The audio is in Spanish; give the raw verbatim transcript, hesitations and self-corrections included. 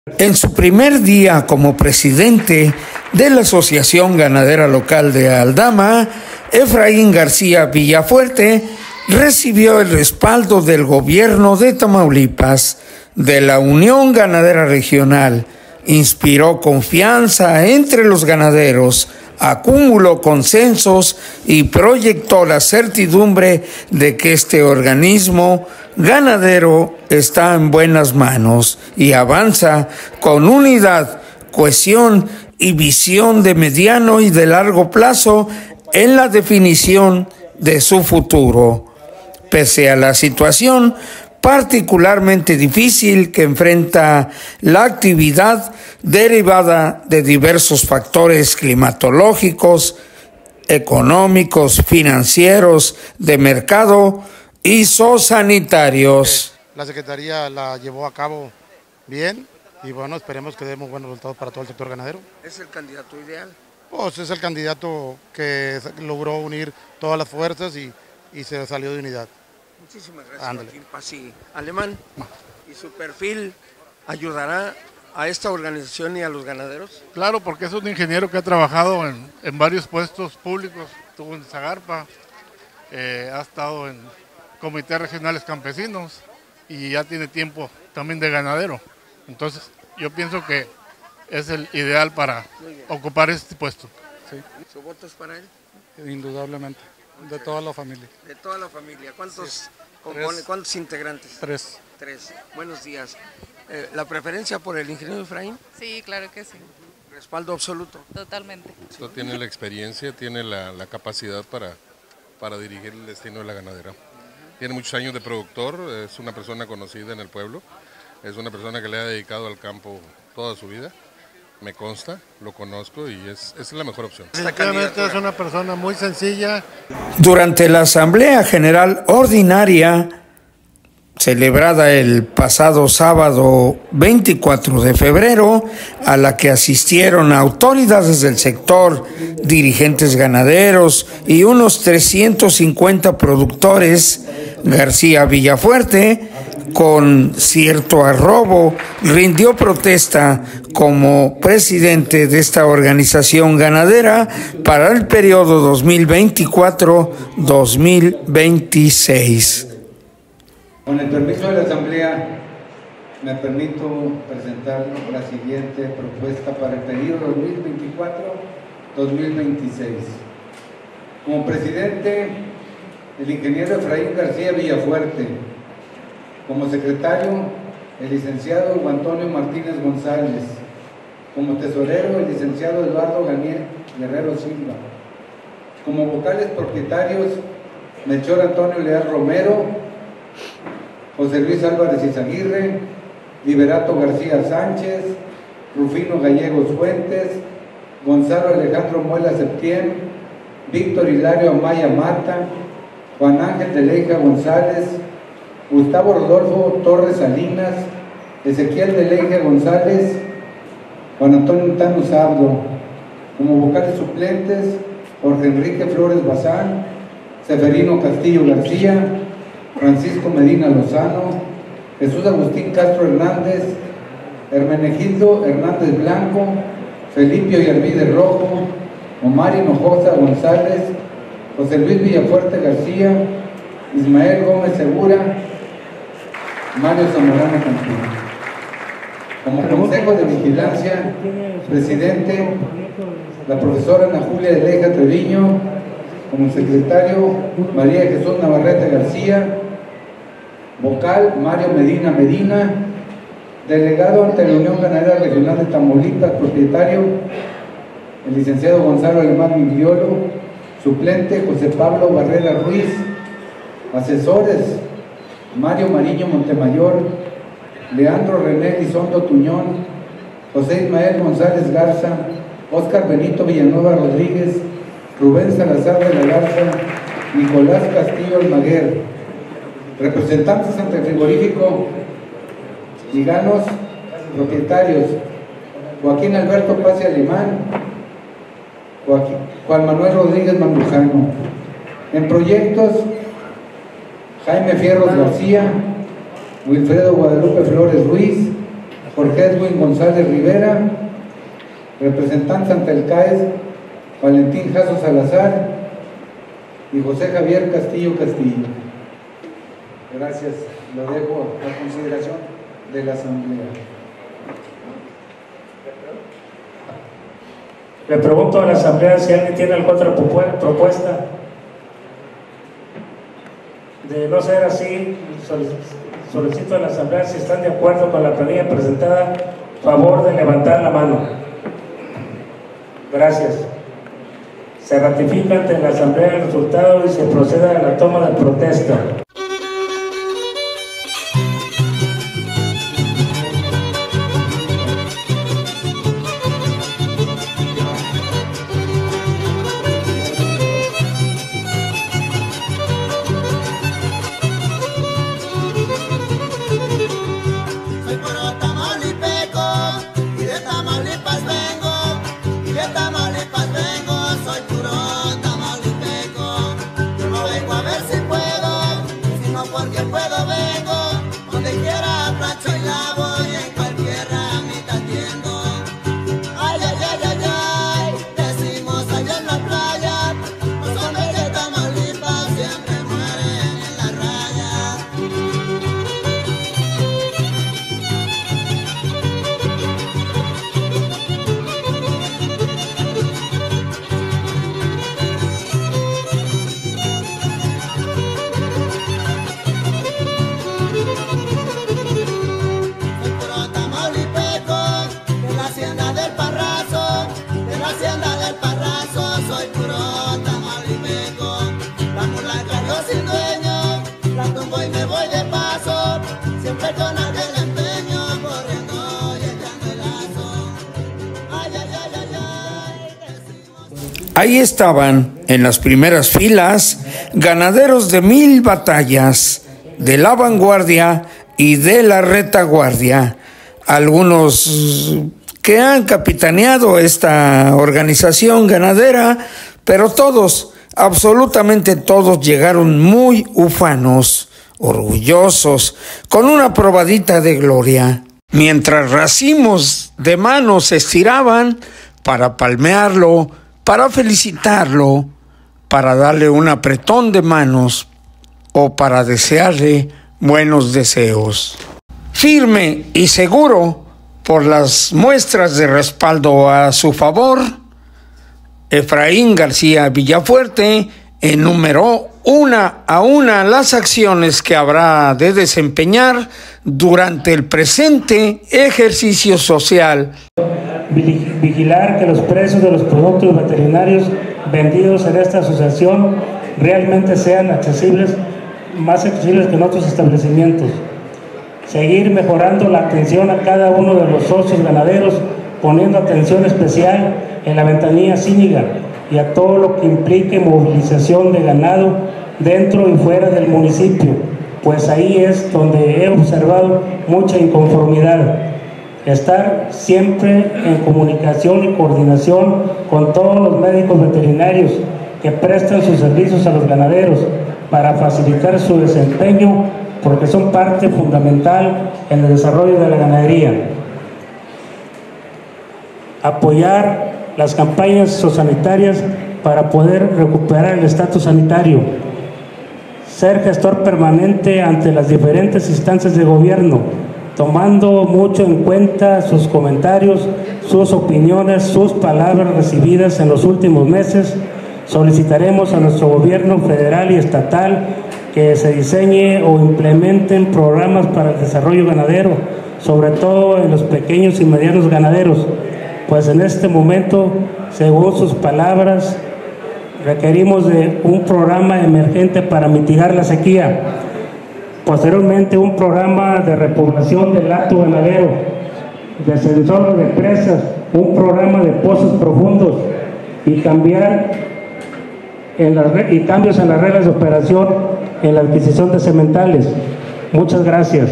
En su primer día como presidente de la Asociación Ganadera Local de Aldama, Efraín García Villafuerte recibió el respaldo del gobierno de Tamaulipas, de la Unión Ganadera Regional, inspiró confianza entre los ganaderos, acumuló consensos y proyectó la certidumbre de que este organismo ganadero está en buenas manos y avanza con unidad, cohesión y visión de mediano y de largo plazo en la definición de su futuro. Pese a la situación particularmente difícil que enfrenta la actividad derivada de diversos factores climatológicos, económicos, financieros, de mercado y zoosanitarios. La Secretaría la llevó a cabo bien y bueno, esperemos que demos buenos resultados para todo el sector ganadero. ¿Es el candidato ideal? Pues es el candidato que logró unir todas las fuerzas y, y se salió de unidad. Muchísimas gracias, Joaquín Pasi Alemán. ¿Y su perfil ayudará a esta organización y a los ganaderos? Claro, porque es un ingeniero que ha trabajado en, en varios puestos públicos, estuvo en Zagarpa, eh, ha estado en comités regionales campesinos y ya tiene tiempo también de ganadero. Entonces yo pienso que es el ideal para ocupar este puesto. Sí. ¿Su voto es para él? Indudablemente, de toda la familia. De toda la familia. ¿Cuántos, sí. compone, ¿cuántos integrantes? Tres. Tres. Buenos días. Eh, ¿La preferencia por el ingeniero Efraín? Sí, claro que sí. ¿Respaldo absoluto? Totalmente. Esto tiene la experiencia, tiene la, la capacidad para, para dirigir el destino de la ganadera. Uh-huh. Tiene muchos años de productor, es una persona conocida en el pueblo, es una persona que le ha dedicado al campo toda su vida. Me consta, lo conozco y es, es la mejor opción. Sinceramente es una persona muy sencilla. Durante la Asamblea General Ordinaria, celebrada el pasado sábado veinticuatro de febrero, a la que asistieron autoridades del sector, dirigentes ganaderos y unos trescientos cincuenta productores, García Villafuerte, con cierto arrobo, rindió protesta como presidente de esta organización ganadera para el periodo dos mil veinticuatro a dos mil veintiséis. Con el permiso de la Asamblea, me permito presentar la siguiente propuesta para el periodo dos mil veinticuatro a dos mil veintiséis. Como presidente, el ingeniero Efraín García Villafuerte. Como secretario, el licenciado Hugo Antonio Martínez González. Como tesorero, el licenciado Eduardo Ganier Guerrero Silva. Como vocales propietarios, Melchor Antonio Leal Romero, José Luis Álvarez Izaguirre, Liberato García Sánchez, Rufino Gallegos Fuentes, Gonzalo Alejandro Muela Septién, Víctor Hilario Amaya Mata, Juan Ángel de Leija González, Gustavo Rodolfo Torres Salinas, Ezequiel de Leija González, Juan Antonio Tano Sabdo. Como vocales suplentes, Jorge Enrique Flores Bazán, Seferino Castillo García, Francisco Medina Lozano, Jesús Agustín Castro Hernández, Hermenegildo Hernández Blanco, Felipe Yarvide Rojo, Omar Hinojosa González, José Luis Villafuerte García, Ismael Gómez Segura, Mario Zamorano Campín. Como Consejo de Vigilancia, presidente, la profesora Ana Julia de Leija Treviño. Como secretario, María Jesús Navarrete García. Vocal, Mario Medina Medina. Delegado ante la Unión Ganadera Regional de Tamaulipas, propietario, el licenciado Gonzalo Alemán Migliolo. Suplente, José Pablo Barrera Ruiz. Asesores, Mario Mariño Montemayor, Leandro René Lizondo Tuñón, José Ismael González Garza, Óscar Benito Villanueva Rodríguez, Rubén Salazar de la Garza, Nicolás Castillo Almaguer. Representantes ante el frigorífico Liganos, propietarios, Joaquín Alberto Pase Alemán, Joaquín, Juan Manuel Rodríguez Mandujano. En proyectos, Jaime Fierros García, Wilfredo Guadalupe Flores Ruiz, Jorge Edwin González Rivera. Representantes ante el C A E S, Valentín Jasso Salazar y José Javier Castillo Castillo. Gracias, lo dejo a consideración de la Asamblea. Le pregunto a la Asamblea si alguien tiene alguna otra propuesta. De no ser así, solicito a la Asamblea si están de acuerdo con la planilla presentada, favor de levantar la mano. Gracias. Se ratifica ante la Asamblea el resultado y se procede a la toma de protesta. Ahí estaban, en las primeras filas, ganaderos de mil batallas, de la vanguardia y de la retaguardia. Algunos que han capitaneado esta organización ganadera, pero todos, absolutamente todos, llegaron muy ufanos, orgullosos, con una probadita de gloria. Mientras racimos de manos se estiraban para palmearlo, para felicitarlo, para darle un apretón de manos o para desearle buenos deseos. Firme y seguro por las muestras de respaldo a su favor, Efraín García Villafuerte enumeró una a una las acciones que habrá de desempeñar durante el presente ejercicio social. Vigilar que los precios de los productos veterinarios vendidos en esta asociación realmente sean accesibles, más accesibles que en otros establecimientos. Seguir mejorando la atención a cada uno de los socios ganaderos, poniendo atención especial en la ventanilla cínica y a todo lo que implique movilización de ganado dentro y fuera del municipio, pues ahí es donde he observado mucha inconformidad. Estar siempre en comunicación y coordinación con todos los médicos veterinarios que prestan sus servicios a los ganaderos para facilitar su desempeño, porque son parte fundamental en el desarrollo de la ganadería. Apoyar las campañas sociosanitarias para poder recuperar el estatus sanitario. Ser gestor permanente ante las diferentes instancias de gobierno, tomando mucho en cuenta sus comentarios, sus opiniones, sus palabras recibidas en los últimos meses. Solicitaremos a nuestro gobierno federal y estatal que se diseñe o implementen programas para el desarrollo ganadero, sobre todo en los pequeños y medianos ganaderos, pues en este momento, según sus palabras, requerimos de un programa emergente para mitigar la sequía. Posteriormente, un programa de repoblación del hato ganadero, de sensor de presas, un programa de pozos profundos y cambiar en las, y cambios en las reglas de operación en la adquisición de sementales. Muchas gracias.